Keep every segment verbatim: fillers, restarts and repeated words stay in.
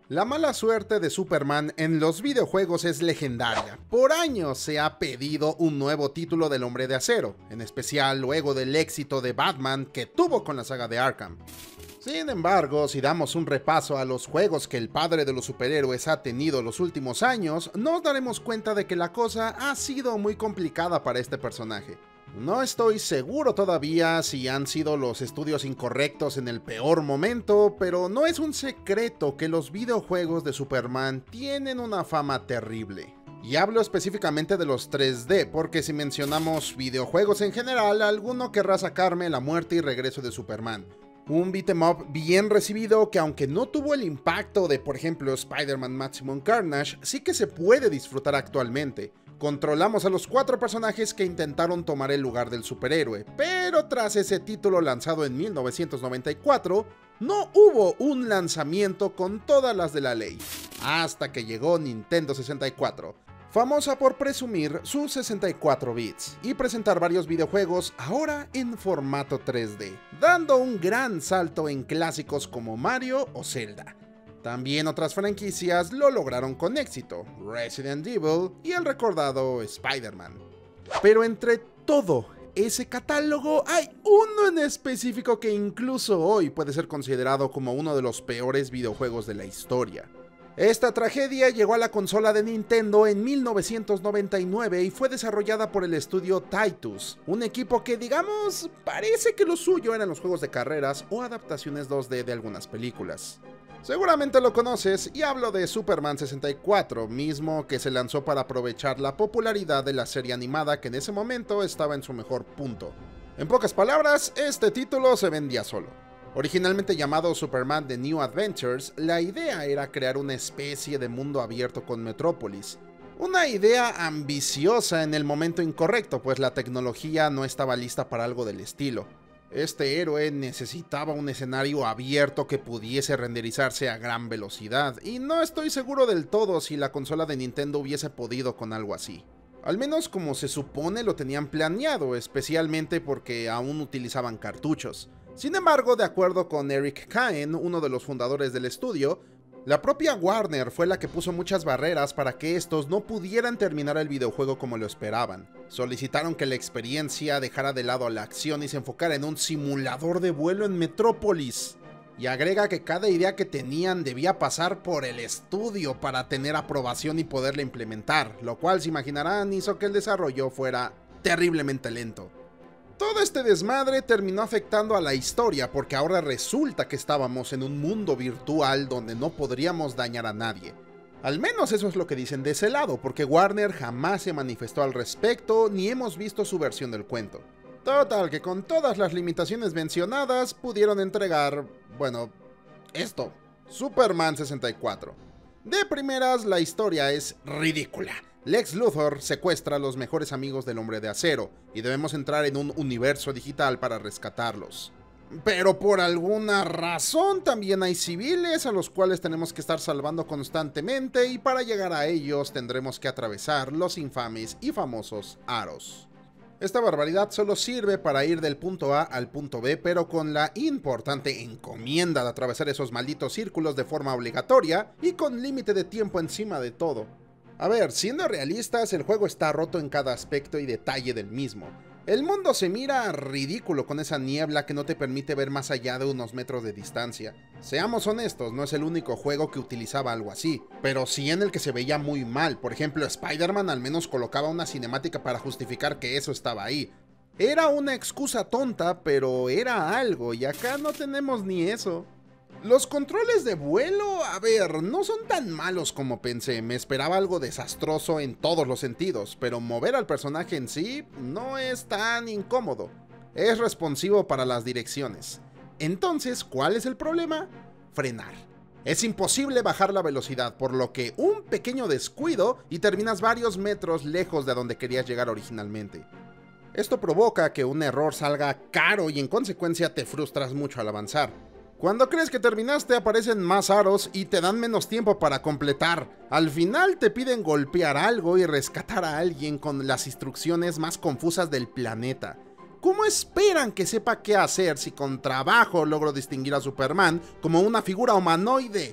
La mala suerte de Superman en los videojuegos es legendaria. Por años se ha pedido un nuevo título del Hombre de Acero, en especial luego del éxito de Batman que tuvo con la saga de Arkham. Sin embargo, si damos un repaso a los juegos que el padre de los superhéroes ha tenido los últimos años, nos daremos cuenta de que la cosa ha sido muy complicada para este personaje. No estoy seguro todavía si han sido los estudios incorrectos en el peor momento, pero no es un secreto que los videojuegos de Superman tienen una fama terrible. Y hablo específicamente de los tres D, porque si mencionamos videojuegos en general, alguno querrá sacarme la muerte y regreso de Superman. Un beat'em up bien recibido que, aunque no tuvo el impacto de, por ejemplo, Spider-Man Maximum Carnage, sí que se puede disfrutar actualmente. Controlamos a los cuatro personajes que intentaron tomar el lugar del superhéroe, pero tras ese título lanzado en mil novecientos noventa y cuatro, no hubo un lanzamiento con todas las de la ley, hasta que llegó Nintendo sesenta y cuatro, famosa por presumir sus sesenta y cuatro bits y presentar varios videojuegos ahora en formato tres D, dando un gran salto en clásicos como Mario o Zelda. También otras franquicias lo lograron con éxito, Resident Evil y el recordado Spider-Man. Pero entre todo ese catálogo hay uno en específico que incluso hoy puede ser considerado como uno de los peores videojuegos de la historia. Esta tragedia llegó a la consola de Nintendo en mil novecientos noventa y nueve y fue desarrollada por el estudio Titus, un equipo que, digamos, parece que lo suyo eran los juegos de carreras o adaptaciones dos D de algunas películas. Seguramente lo conoces y hablo de Superman sesenta y cuatro, mismo que se lanzó para aprovechar la popularidad de la serie animada que en ese momento estaba en su mejor punto. En pocas palabras, este título se vendía solo. Originalmente llamado Superman The New Adventures, la idea era crear una especie de mundo abierto con Metrópolis. Una idea ambiciosa en el momento incorrecto, pues la tecnología no estaba lista para algo del estilo. Este héroe necesitaba un escenario abierto que pudiese renderizarse a gran velocidad, y no estoy seguro del todo si la consola de Nintendo hubiese podido con algo así. Al menos como se supone lo tenían planeado, especialmente porque aún utilizaban cartuchos. Sin embargo, de acuerdo con Eric Caen, uno de los fundadores del estudio, la propia Warner fue la que puso muchas barreras para que estos no pudieran terminar el videojuego como lo esperaban. Solicitaron que la experiencia dejara de lado la acción y se enfocara en un simulador de vuelo en Metrópolis. Y agrega que cada idea que tenían debía pasar por el estudio para tener aprobación y poderla implementar, lo cual, se imaginarán, hizo que el desarrollo fuera terriblemente lento. Todo este desmadre terminó afectando a la historia porque ahora resulta que estábamos en un mundo virtual donde no podríamos dañar a nadie. Al menos eso es lo que dicen de ese lado, porque Warner jamás se manifestó al respecto ni hemos visto su versión del cuento. Total, que con todas las limitaciones mencionadas pudieron entregar, bueno, esto, Superman sesenta y cuatro. De primeras, la historia es ridícula. Lex Luthor secuestra a los mejores amigos del Hombre de Acero, y debemos entrar en un universo digital para rescatarlos. Pero por alguna razón también hay civiles a los cuales tenemos que estar salvando constantemente, y para llegar a ellos tendremos que atravesar los infames y famosos aros. Esta barbaridad solo sirve para ir del punto A al punto B, pero con la importante encomienda de atravesar esos malditos círculos de forma obligatoria y con límite de tiempo encima de todo. A ver, siendo realistas, el juego está roto en cada aspecto y detalle del mismo. El mundo se mira ridículo con esa niebla que no te permite ver más allá de unos metros de distancia. Seamos honestos, no es el único juego que utilizaba algo así, pero sí en el que se veía muy mal. Por ejemplo, Spider-Man al menos colocaba una cinemática para justificar que eso estaba ahí. Era una excusa tonta, pero era algo, y acá no tenemos ni eso. Los controles de vuelo, a ver, no son tan malos como pensé, me esperaba algo desastroso en todos los sentidos, pero mover al personaje en sí no es tan incómodo, es responsivo para las direcciones. Entonces, ¿cuál es el problema? Frenar. Es imposible bajar la velocidad, por lo que un pequeño descuido y terminas varios metros lejos de donde querías llegar originalmente. Esto provoca que un error salga caro y en consecuencia te frustras mucho al avanzar. Cuando crees que terminaste aparecen más aros y te dan menos tiempo para completar. Al final te piden golpear algo y rescatar a alguien con las instrucciones más confusas del planeta. ¿Cómo esperan que sepa qué hacer si con trabajo logro distinguir a Superman como una figura humanoide?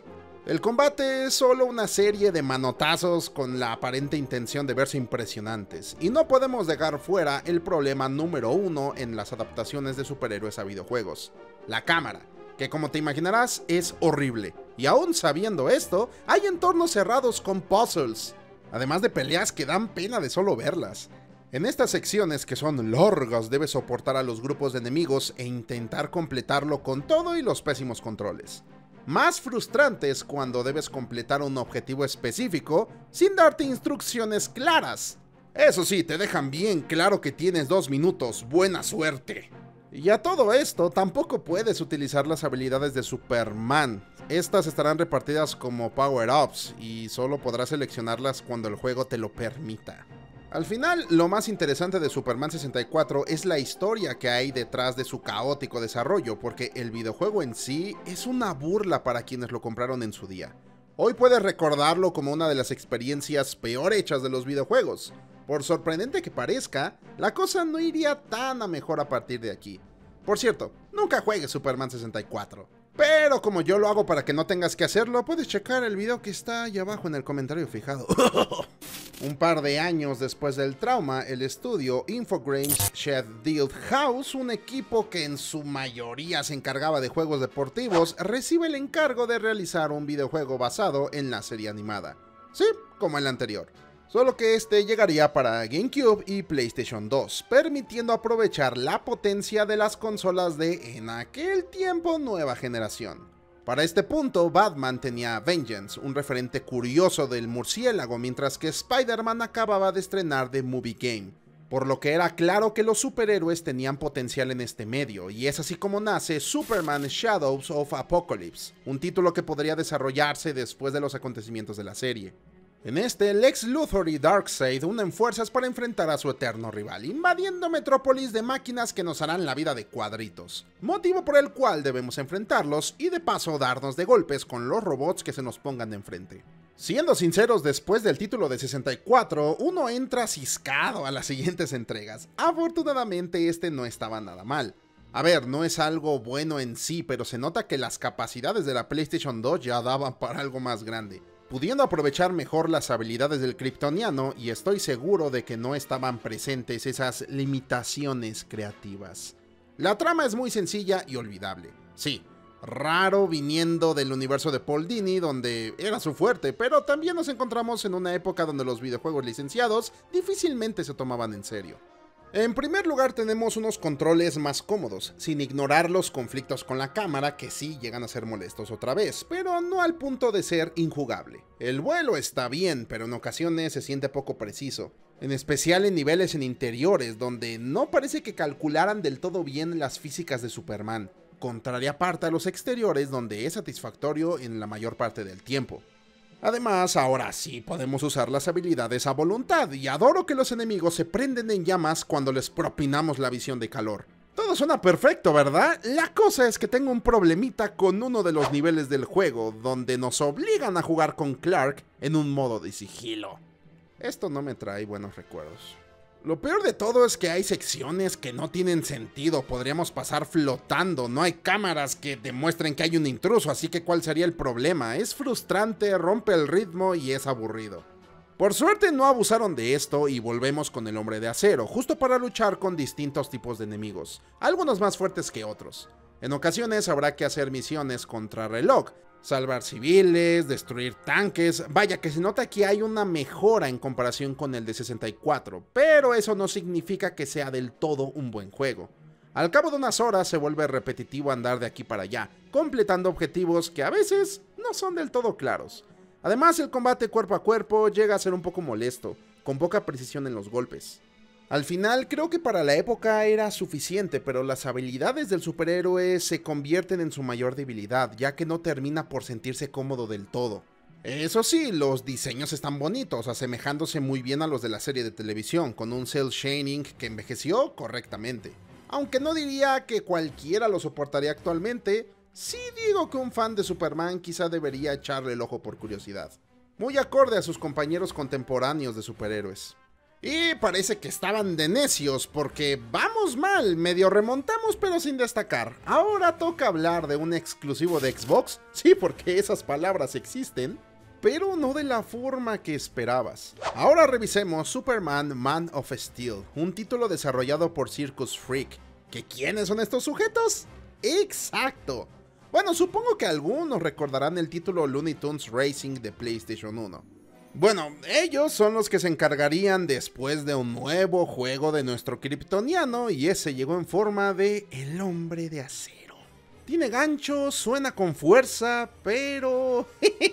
El combate es solo una serie de manotazos con la aparente intención de verse impresionantes, y no podemos dejar fuera el problema número uno en las adaptaciones de superhéroes a videojuegos: la cámara, que como te imaginarás es horrible, y aún sabiendo esto, hay entornos cerrados con puzzles, además de peleas que dan pena de solo verlas. En estas secciones que son largas debes soportar a los grupos de enemigos e intentar completarlo con todo y los pésimos controles. Más frustrante es cuando debes completar un objetivo específico sin darte instrucciones claras. Eso sí, te dejan bien claro que tienes dos minutos, buena suerte. Y a todo esto, tampoco puedes utilizar las habilidades de Superman. Estas estarán repartidas como power-ups y solo podrás seleccionarlas cuando el juego te lo permita. Al final, lo más interesante de Superman sesenta y cuatro es la historia que hay detrás de su caótico desarrollo, porque el videojuego en sí es una burla para quienes lo compraron en su día. Hoy puedes recordarlo como una de las experiencias peor hechas de los videojuegos. Por sorprendente que parezca, la cosa no iría tan a mejor a partir de aquí. Por cierto, nunca juegues Superman sesenta y cuatro. Pero como yo lo hago para que no tengas que hacerlo, puedes checar el video que está ahí abajo en el comentario fijado. Un par de años después del trauma, el estudio Infogrames Sheffield House, un equipo que en su mayoría se encargaba de juegos deportivos, recibe el encargo de realizar un videojuego basado en la serie animada. Sí, como el anterior. Solo que este llegaría para GameCube y PlayStation dos, permitiendo aprovechar la potencia de las consolas de, en aquel tiempo, nueva generación. Para este punto, Batman tenía Vengeance, un referente curioso del murciélago, mientras que Spider-Man acababa de estrenar The Movie Game, por lo que era claro que los superhéroes tenían potencial en este medio, y es así como nace Superman Shadows of Apocalypse, un título que podría desarrollarse después de los acontecimientos de la serie. En este, Lex Luthor y Darkseid unen fuerzas para enfrentar a su eterno rival, invadiendo Metrópolis de máquinas que nos harán la vida de cuadritos, motivo por el cual debemos enfrentarlos y de paso darnos de golpes con los robots que se nos pongan de enfrente. Siendo sinceros, después del título de sesenta y cuatro, uno entra ciscado a las siguientes entregas. Afortunadamente este no estaba nada mal. A ver, no es algo bueno en sí, pero se nota que las capacidades de la PlayStation dos ya daban para algo más grande, pudiendo aprovechar mejor las habilidades del kryptoniano, y estoy seguro de que no estaban presentes esas limitaciones creativas. La trama es muy sencilla y olvidable. Sí, raro viniendo del universo de Paul Dini, donde era su fuerte, pero también nos encontramos en una época donde los videojuegos licenciados difícilmente se tomaban en serio. En primer lugar tenemos unos controles más cómodos, sin ignorar los conflictos con la cámara que sí llegan a ser molestos otra vez, pero no al punto de ser injugable. El vuelo está bien, pero en ocasiones se siente poco preciso, en especial en niveles en interiores donde no parece que calcularan del todo bien las físicas de Superman, contraria parte a los exteriores donde es satisfactorio en la mayor parte del tiempo. Además, ahora sí podemos usar las habilidades a voluntad, y adoro que los enemigos se prenden en llamas cuando les propinamos la visión de calor. Todo suena perfecto, ¿verdad? La cosa es que tengo un problemita con uno de los niveles del juego, donde nos obligan a jugar con Clark en un modo de sigilo. Esto no me trae buenos recuerdos. Lo peor de todo es que hay secciones que no tienen sentido, podríamos pasar flotando, no hay cámaras que demuestren que hay un intruso, así que ¿cuál sería el problema? Es frustrante, rompe el ritmo y es aburrido. Por suerte no abusaron de esto y volvemos con el Hombre de Acero, justo para luchar con distintos tipos de enemigos, algunos más fuertes que otros. En ocasiones habrá que hacer misiones contra reloj, salvar civiles, destruir tanques, vaya que se nota que hay una mejora en comparación con el de sesenta y cuatro, pero eso no significa que sea del todo un buen juego. Al cabo de unas horas se vuelve repetitivo andar de aquí para allá, completando objetivos que a veces no son del todo claros. Además, el combate cuerpo a cuerpo llega a ser un poco molesto, con poca precisión en los golpes. Al final, creo que para la época era suficiente, pero las habilidades del superhéroe se convierten en su mayor debilidad, ya que no termina por sentirse cómodo del todo. Eso sí, los diseños están bonitos, asemejándose muy bien a los de la serie de televisión, con un cel shading que envejeció correctamente. Aunque no diría que cualquiera lo soportaría actualmente, sí digo que un fan de Superman quizá debería echarle el ojo por curiosidad. Muy acorde a sus compañeros contemporáneos de superhéroes. Y parece que estaban de necios porque vamos mal, medio remontamos pero sin destacar. Ahora toca hablar de un exclusivo de Xbox, sí, porque esas palabras existen, pero no de la forma que esperabas. Ahora revisemos Superman Man of Steel, un título desarrollado por Circus Freak. ¿Que quiénes son estos sujetos? ¡Exacto! Bueno, supongo que algunos recordarán el título Looney Tunes Racing de PlayStation uno. Bueno, ellos son los que se encargarían después de un nuevo juego de nuestro kryptoniano, y ese llegó en forma de El Hombre de Acero. Tiene gancho, suena con fuerza, pero...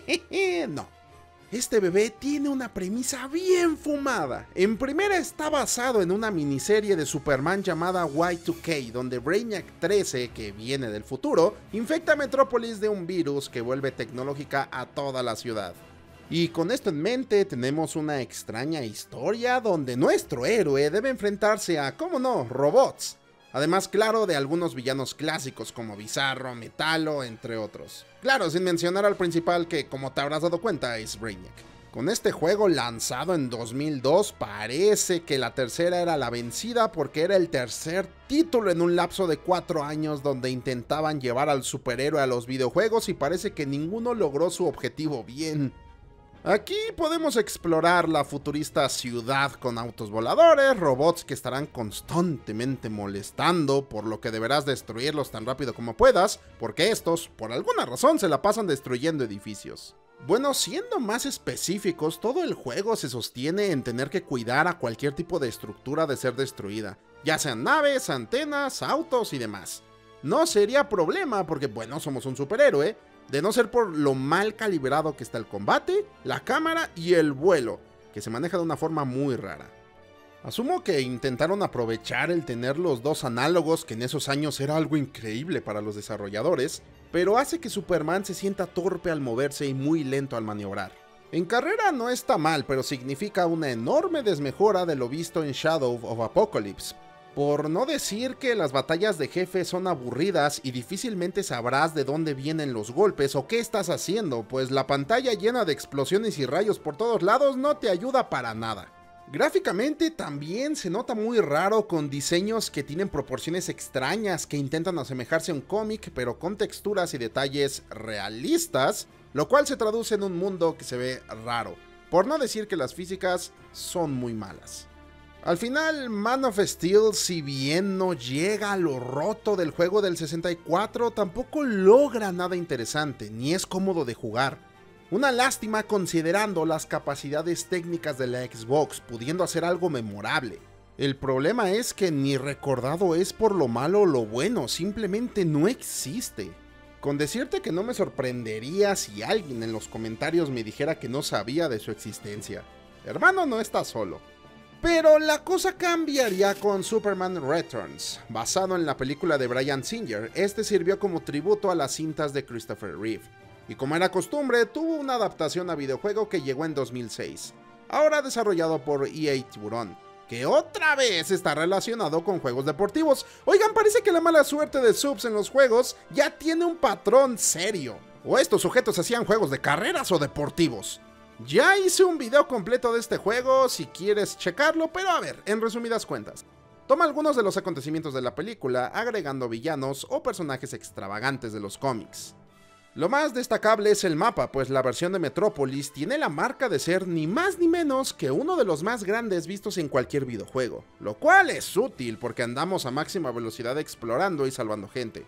no. Este bebé tiene una premisa bien fumada. En primera está basado en una miniserie de Superman llamada Y dos K, donde Brainiac trece, que viene del futuro, infecta a Metrópolis de un virus que vuelve tecnológica a toda la ciudad. Y con esto en mente tenemos una extraña historia donde nuestro héroe debe enfrentarse a, ¿cómo no?, robots. Además, claro, de algunos villanos clásicos como Bizarro, Metalo, entre otros. Claro, sin mencionar al principal que, como te habrás dado cuenta, es Brainiac. Con este juego lanzado en dos mil dos, parece que la tercera era la vencida porque era el tercer título en un lapso de cuatro años donde intentaban llevar al superhéroe a los videojuegos y parece que ninguno logró su objetivo bien. Aquí podemos explorar la futurista ciudad con autos voladores, robots que estarán constantemente molestando, por lo que deberás destruirlos tan rápido como puedas, porque estos, por alguna razón, se la pasan destruyendo edificios. Bueno, siendo más específicos, todo el juego se sostiene en tener que cuidar a cualquier tipo de estructura de ser destruida, ya sean naves, antenas, autos y demás. No sería problema porque, bueno, somos un superhéroe, de no ser por lo mal calibrado que está el combate, la cámara y el vuelo, que se maneja de una forma muy rara. Asumo que intentaron aprovechar el tener los dos análogos, que en esos años era algo increíble para los desarrolladores, pero hace que Superman se sienta torpe al moverse y muy lento al maniobrar. En carrera no está mal, pero significa una enorme desmejora de lo visto en Shadow of Apocalypse. Por no decir que las batallas de jefe son aburridas y difícilmente sabrás de dónde vienen los golpes o qué estás haciendo, pues la pantalla llena de explosiones y rayos por todos lados no te ayuda para nada. Gráficamente también se nota muy raro, con diseños que tienen proporciones extrañas que intentan asemejarse a un cómic pero con texturas y detalles realistas, lo cual se traduce en un mundo que se ve raro, por no decir que las físicas son muy malas. Al final, Man of Steel, si bien no llega a lo roto del juego del sesenta y cuatro, tampoco logra nada interesante, ni es cómodo de jugar. Una lástima considerando las capacidades técnicas de la Xbox, pudiendo hacer algo memorable. El problema es que ni recordado es por lo malo o lo bueno, simplemente no existe. Con decirte que no me sorprendería si alguien en los comentarios me dijera que no sabía de su existencia. Hermano, no está solo. Pero la cosa cambiaría con Superman Returns. Basado en la película de Bryan Singer, este sirvió como tributo a las cintas de Christopher Reeve. Y como era costumbre, tuvo una adaptación a videojuego que llegó en dos mil seis. Ahora desarrollado por E A Tiburón, que otra vez está relacionado con juegos deportivos. Oigan, parece que la mala suerte de subs en los juegos ya tiene un patrón serio. O estos sujetos hacían juegos de carreras o deportivos. Ya hice un video completo de este juego si quieres checarlo, pero a ver, en resumidas cuentas. Toma algunos de los acontecimientos de la película, agregando villanos o personajes extravagantes de los cómics. Lo más destacable es el mapa, pues la versión de Metrópolis tiene la marca de ser ni más ni menos que uno de los más grandes vistos en cualquier videojuego, lo cual es útil porque andamos a máxima velocidad explorando y salvando gente.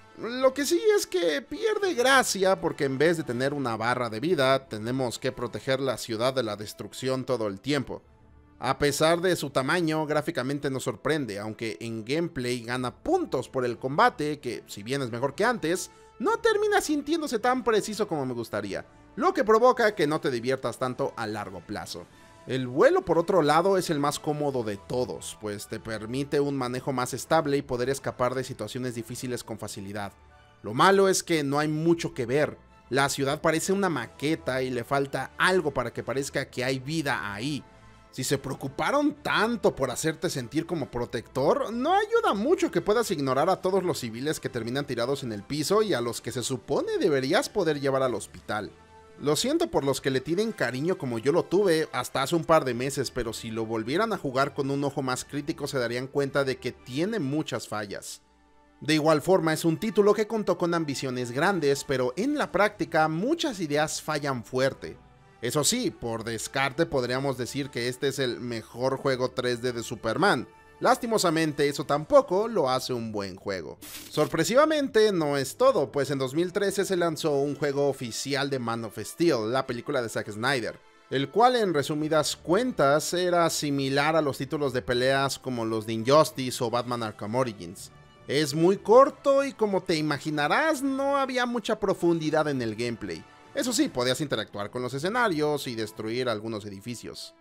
Lo que sí es que pierde gracia porque en vez de tener una barra de vida, tenemos que proteger la ciudad de la destrucción todo el tiempo. A pesar de su tamaño, gráficamente nos sorprende, aunque en gameplay gana puntos por el combate, que si bien es mejor que antes, no termina sintiéndose tan preciso como me gustaría, lo que provoca que no te diviertas tanto a largo plazo. El vuelo, por otro lado, es el más cómodo de todos, pues te permite un manejo más estable y poder escapar de situaciones difíciles con facilidad. Lo malo es que no hay mucho que ver. La ciudad parece una maqueta y le falta algo para que parezca que hay vida ahí. Si se preocuparon tanto por hacerte sentir como protector, no ayuda mucho que puedas ignorar a todos los civiles que terminan tirados en el piso y a los que se supone deberías poder llevar al hospital. Lo siento por los que le tienen cariño como yo lo tuve hasta hace un par de meses, pero si lo volvieran a jugar con un ojo más crítico se darían cuenta de que tiene muchas fallas. De igual forma es un título que contó con ambiciones grandes, pero en la práctica muchas ideas fallan fuerte. Eso sí, por descarte podríamos decir que este es el mejor juego tres D de Superman. Lastimosamente eso tampoco lo hace un buen juego. Sorpresivamente no es todo, pues en dos mil trece se lanzó un juego oficial de Man of Steel, la película de Zack Snyder, el cual en resumidas cuentas era similar a los títulos de peleas como los de Injustice o Batman Arkham Origins. Es muy corto y como te imaginarás no había mucha profundidad en el gameplay. Eso sí, podías interactuar con los escenarios y destruir algunos edificios.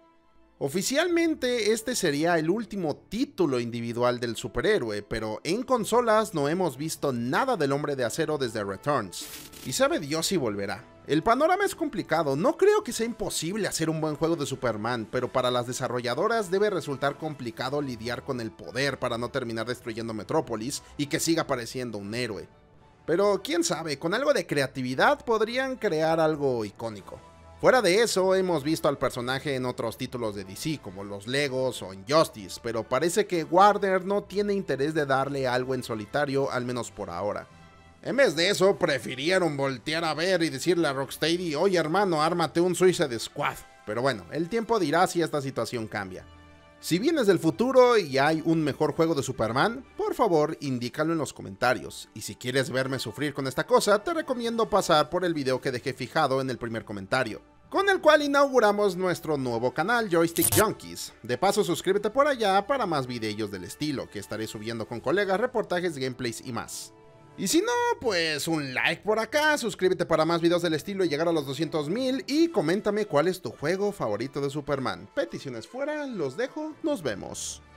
Oficialmente este sería el último título individual del superhéroe, pero en consolas no hemos visto nada del Hombre de Acero desde Returns. Y sabe Dios si volverá. El panorama es complicado, no creo que sea imposible hacer un buen juego de Superman, pero para las desarrolladoras debe resultar complicado lidiar con el poder para no terminar destruyendo Metrópolis y que siga pareciendo un héroe. Pero quién sabe, con algo de creatividad podrían crear algo icónico. Fuera de eso, hemos visto al personaje en otros títulos de D C, como los Legos o Injustice, pero parece que Warner no tiene interés de darle algo en solitario, al menos por ahora. En vez de eso, prefirieron voltear a ver y decirle a Rocksteady, oye hermano, ármate un Suicide Squad. Pero bueno, el tiempo dirá si esta situación cambia. Si vienes del futuro y hay un mejor juego de Superman, por favor indícalo en los comentarios. Y si quieres verme sufrir con esta cosa, te recomiendo pasar por el video que dejé fijado en el primer comentario, con el cual inauguramos nuestro nuevo canal Joystick Junkies. De paso suscríbete por allá para más videos del estilo, que estaré subiendo con colegas, reportajes, gameplays y más. Y si no, pues un like por acá, suscríbete para más videos del estilo y llegar a los doscientos mil y coméntame cuál es tu juego favorito de Superman. Peticiones fuera, los dejo, nos vemos.